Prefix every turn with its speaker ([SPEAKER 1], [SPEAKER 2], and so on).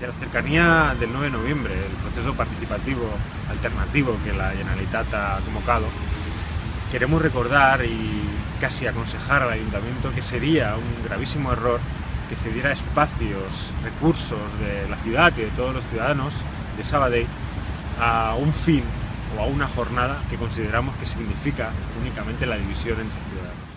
[SPEAKER 1] De la cercanía del 9 de noviembre, el proceso participativo alternativo que la Generalitat ha convocado, queremos recordar y casi aconsejar al Ayuntamiento que sería un gravísimo error que cediera espacios, recursos de la ciudad y de todos los ciudadanos de Sabadell a un fin o a una jornada que consideramos que significa únicamente la división entre ciudadanos.